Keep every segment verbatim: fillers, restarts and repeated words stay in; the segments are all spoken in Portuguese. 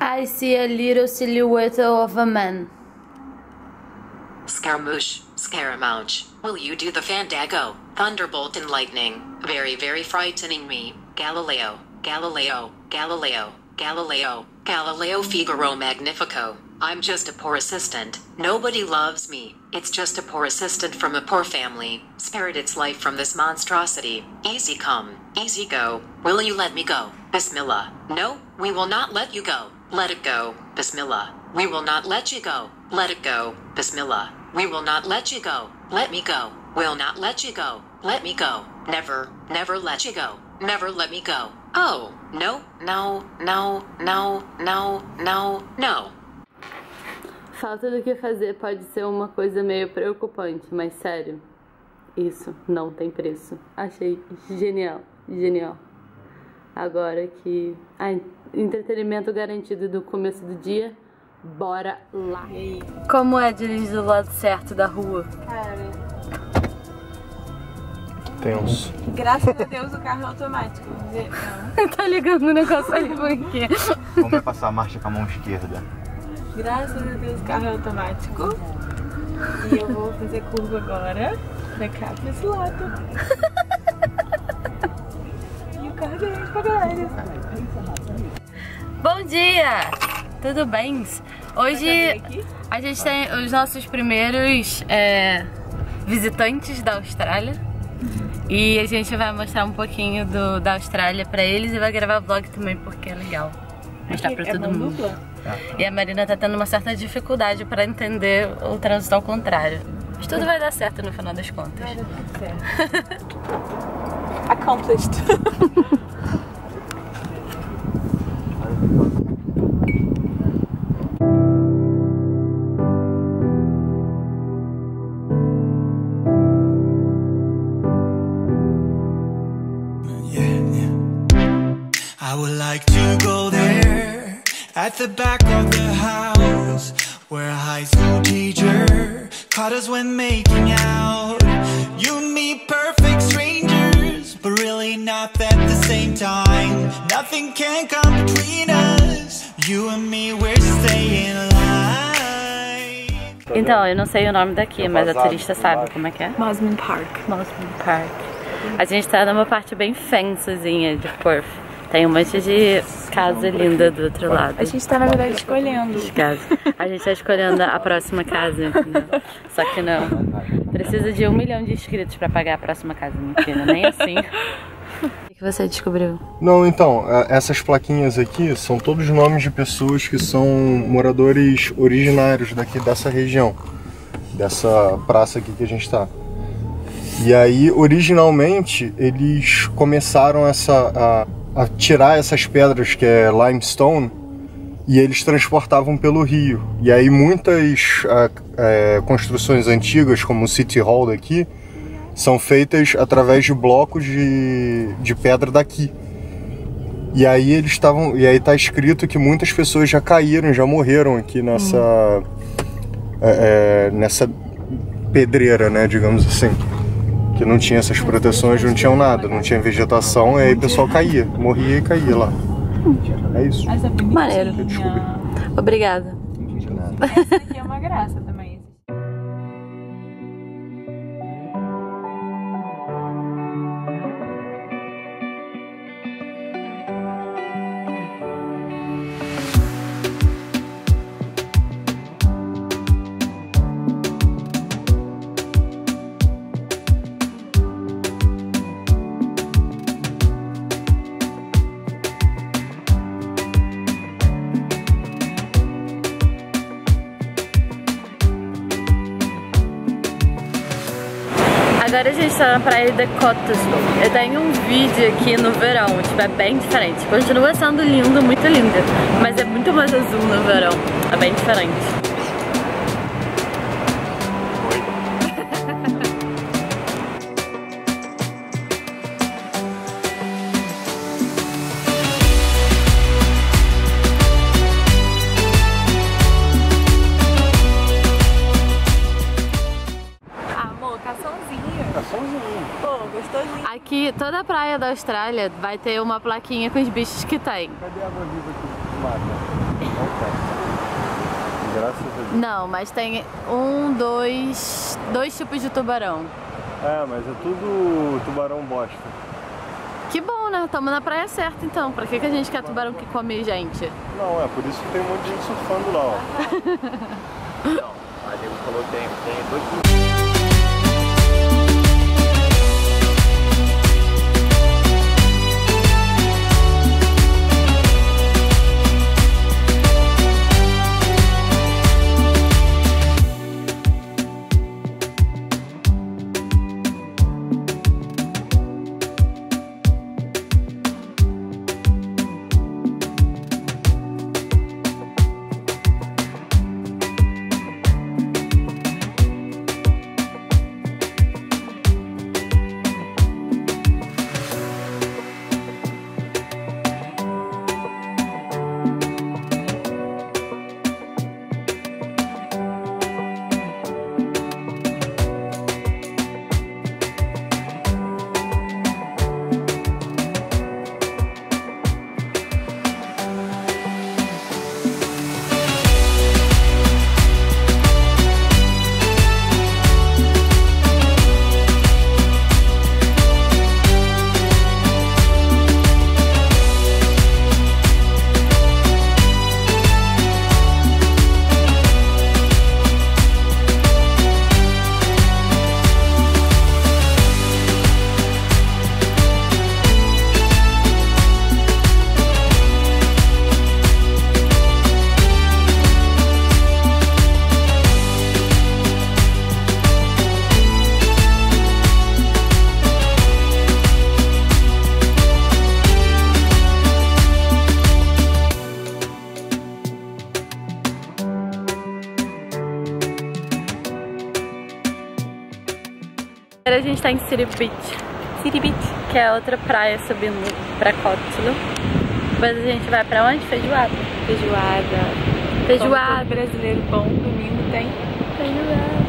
I see a little silhouette of a man. Scaramouche, Scaramouche, will you do the Fandango? Thunderbolt and lightning, very very frightening me. Galileo, Galileo, Galileo, Galileo, Galileo Figaro Magnifico. I'm just a poor assistant. Nobody loves me. It's just a poor assistant from a poor family. Spared its life from this monstrosity. Easy come, easy go. Will you let me go? Bismillah. No, we will not let you go. Let it go. Bismillah. We will not let you go. Let it go. Bismillah. We will not let you go. Let me go. Will not let you go. Let me go. Never, never let you go. Never let me go. Oh, no, no, no, no, no, no, no. Falta do que fazer pode ser uma coisa meio preocupante, mas sério, isso não tem preço. Achei genial, genial. Agora que... Ah, entretenimento garantido do começo do dia, bora lá. E aí? Como é dirigir do lado certo da rua? Cara... Tenso. Graças a Deus o carro é automático. Não. Tá ligando o negócio ali aqui. Como é passar a marcha com a mão esquerda? Graças a Deus o carro é automático. E eu vou fazer curva agora pra cá pra esse lado. E o carro é grande pra caralho. Bom dia! Tudo bem? Hoje a gente tem os nossos primeiros é, visitantes da Austrália. E a gente vai mostrar um pouquinho do, da Austrália pra eles e vai gravar vlog também porque é legal. Mostrar pra todo mundo. E a Marina tá tendo uma certa dificuldade pra entender o trânsito ao contrário. Mas tudo vai dar certo no final das contas. Vai dar tudo certo. Accomplished. I would like to go there, at the back of the house, where a high school teacher caught us when making out. You and me, perfect strangers, but really not at the same time. Nothing can come between us. You and me, we're staying alive. Então, eu não sei o nome daqui, mas a turista sabe como é que é. Mosman Park. Mosman Park. A gente tá numa parte bem fancyzinha de Perth. Tem um monte de casa linda do outro lado. A gente tá, na verdade, escolhendo. Casa. A gente tá escolhendo a próxima casa, entendeu? Só que não. Precisa de um milhão de inscritos pra pagar a próxima casa. Mentira, nem assim. O que você descobriu? Não, então, essas plaquinhas aqui são todos nomes de pessoas que são moradores originários daqui dessa região. Dessa praça aqui que a gente tá. E aí, originalmente, eles começaram essa... A, a tirar essas pedras que é limestone e eles transportavam pelo rio. E aí muitas é, construções antigas, como o City Hall daqui, são feitas através de blocos de, de pedra daqui. E aí eles estavam, e aí tá escrito que muitas pessoas já caíram, já morreram aqui nessa hum. é, é, nessa pedreira, né, digamos assim. Que não tinha essas proteções, não tinham nada, não tinha vegetação, e aí o pessoal caía, morria e caía lá. É isso. Maneiro. Eu descobri. Obrigada. Essa aqui é uma graça também. Agora a gente tá na praia de Cottesloe. Eu tenho um vídeo aqui no verão, tipo, é bem diferente. Continua sendo lindo, muito lindo, mas é muito mais azul no verão. É bem diferente. Pô, gostosinho. Aqui, toda a praia da Austrália vai ter uma plaquinha com os bichos que tem. Cadê a água viva aqui do mar? graças a Deus. Não, mas tem um, dois, dois tipos de tubarão. É, mas é tudo tubarão bosta. Que bom, né? Tamo na praia certa então. Pra que, que a gente quer tubarão que come gente? Não, é por isso que tem um monte de gente surfando lá, ó. Não, a Diego falou que tem, tem dois. A gente tá em City Beach, City Beach, que é outra praia subindo pra Cotzlo. Depois a gente vai pra onde? Feijoada. Feijoada. Feijoada. Como todo brasileiro bom, domingo tem Feijoada.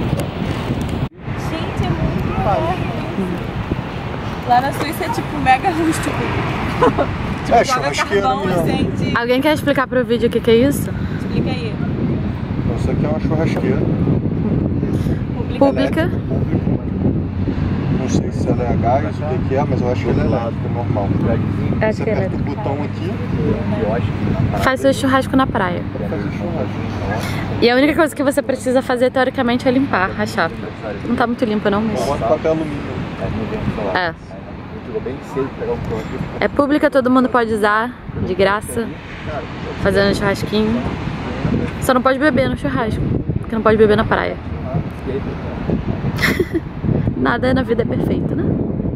Gente, é muito bom. Lá na Suíça é tipo mega rústico. Tipo, É, joga churrasqueira carvão, mesmo. acende. Alguém quer explicar pro vídeo o que, que é isso? Explica aí. Então, isso aqui é uma churrasqueira. Pública. Pública. Público. Não sei se ela é a gás, o que que é, mas eu acho que ela é elétrica, normal. Acho Você que é aperta o elétrica. botão aqui Faz seu churrasco na praia. e faz o churrasco. E a única coisa que você precisa fazer, teoricamente, é limpar a chapa. Não tá muito limpa não, mas... Bota papel alumínio. É. É pública, todo mundo pode usar, de graça, fazendo churrasquinho. Só não pode beber no churrasco, porque não pode beber na praia. Nada na vida é perfeito, né?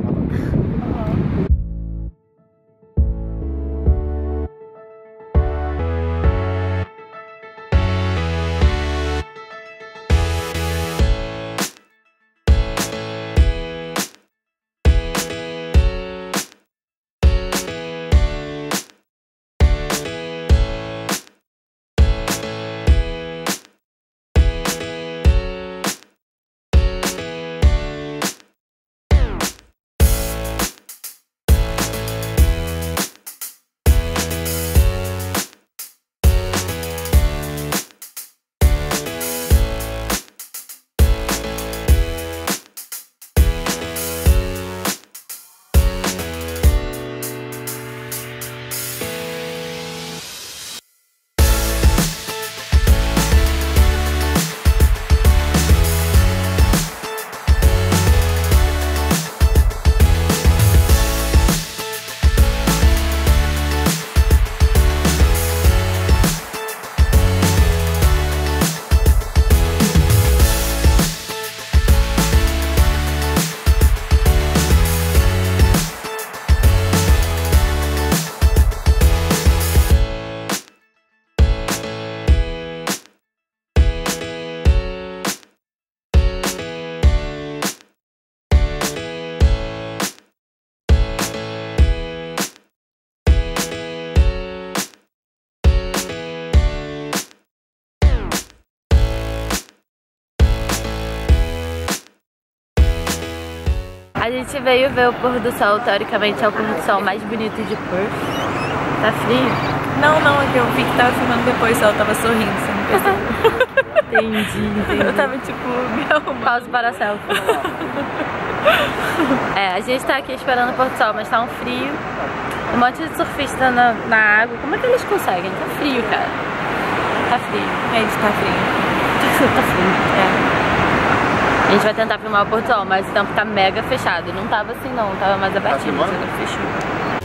A gente veio ver o pôr do sol, teoricamente é o pôr do sol mais bonito de Perth. Tá frio? Não, não, é que eu vi que tava filmando depois, só eu tava sorrindo, você não Entendi, entendi. Eu tava tipo, me arrumando. Pausa para a selfie. É, a gente tá aqui esperando o pôr do sol, mas tá um frio. Um monte de surfista na, na água. Como é que eles conseguem? Tá frio, cara. Tá frio. É, isso tá frio. Tá frio. É. A gente vai tentar filmar o pôr do sol, mas o tempo tá mega fechado. Não tava assim não, tava mais abertinho, mas agora fechou.